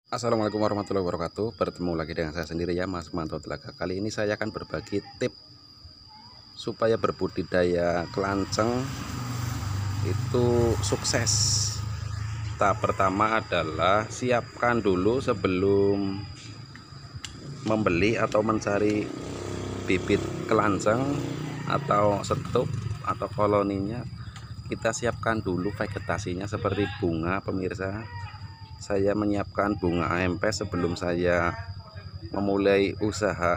Assalamualaikum warahmatullahi wabarakatuh. Bertemu lagi dengan saya sendiri ya, Mas Manto Telaga. Kali ini saya akan berbagi tip supaya berbudidaya kelanceng itu sukses. Tahap pertama adalah siapkan dulu sebelum membeli atau mencari bibit kelanceng atau setup atau koloninya. Kita siapkan dulu vegetasinya seperti bunga, pemirsa. Saya menyiapkan bunga AMP sebelum saya memulai usaha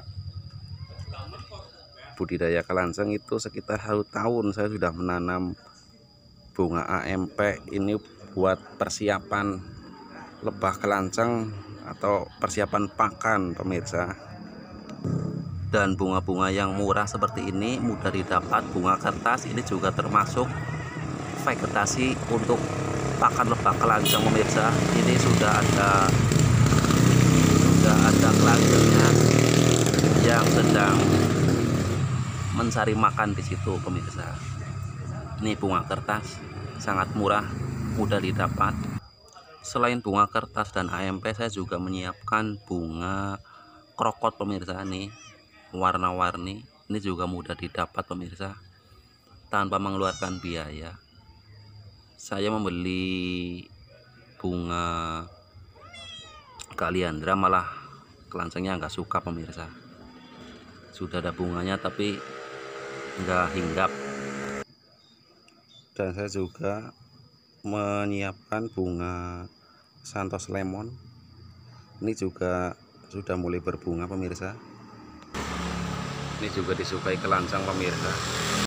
budidaya kelanceng. Itu sekitar 1 tahun saya sudah menanam bunga AMP ini buat persiapan lebah kelanceng atau persiapan pakan, pemirsa. Dan bunga-bunga yang murah seperti ini mudah didapat. Bunga kertas ini juga termasuk vegetasi untuk pakan lebah kelanceng, pemirsa. Ini sudah ada kelancengnya yang sedang mencari makan di situ, pemirsa. Ini bunga kertas sangat murah, mudah didapat. Selain bunga kertas dan AMP, saya juga menyiapkan bunga krokot, pemirsa. Nih warna-warni, ini juga mudah didapat, pemirsa, tanpa mengeluarkan biaya. Saya membeli bunga kaliandra, malah kelancengnya nggak suka, pemirsa. Sudah ada bunganya tapi nggak hinggap. Dan saya juga menyiapkan bunga Santos Lemon. Ini juga sudah mulai berbunga, pemirsa. Ini juga disukai kelanceng, pemirsa.